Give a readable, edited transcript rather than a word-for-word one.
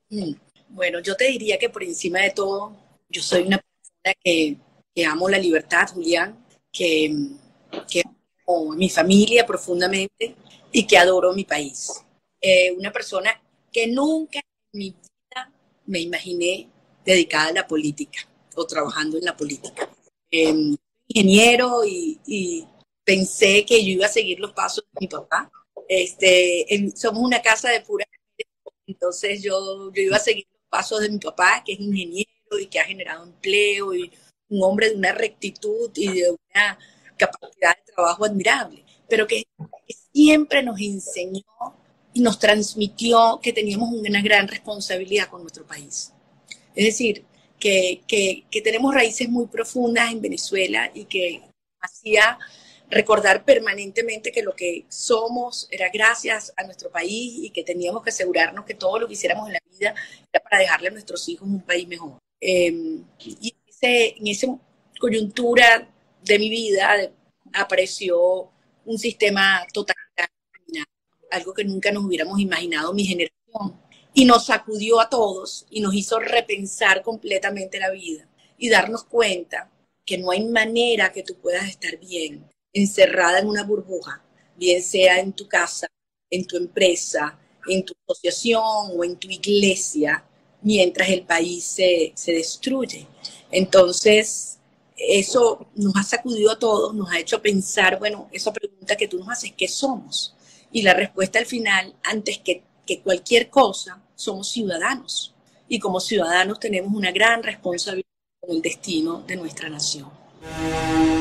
Mm. Bueno, yo te diría que por encima de todo, yo soy una persona que amo la libertad, Julián, que, que amo a mi familia profundamente y que adoro mi país. Una persona que nunca en mi vida me imaginé dedicada a la política o trabajando en la política. Ingeniero y pensé que yo iba a seguir los pasos de mi papá. Somos una casa de pura. Entonces yo iba a seguir los pasos de mi papá, que es ingeniero y que ha generado empleo y un hombre de una rectitud y de una capacidad de trabajo admirable, pero que siempre nos enseñó y nos transmitió que teníamos una gran responsabilidad con nuestro país. Es decir, que tenemos raíces muy profundas en Venezuela y que hacía recordar permanentemente que lo que somos era gracias a nuestro país y que teníamos que asegurarnos que todo lo que hiciéramos en la vida era para dejarle a nuestros hijos un país mejor. Y en esa coyuntura de mi vida apareció un sistema totalitario, algo que nunca nos hubiéramos imaginado mi generación, y nos sacudió a todos y nos hizo repensar completamente la vida y darnos cuenta que no hay manera que tú puedas estar bien encerrada en una burbuja, bien sea en tu casa, en tu empresa, en tu asociación o en tu iglesia, mientras el país se destruye. Entonces, eso nos ha sacudido a todos, nos ha hecho pensar, bueno, esa pregunta que tú nos haces, ¿qué somos? Y la respuesta al final, antes que cualquier cosa, somos ciudadanos. Y como ciudadanos tenemos una gran responsabilidad con el destino de nuestra nación.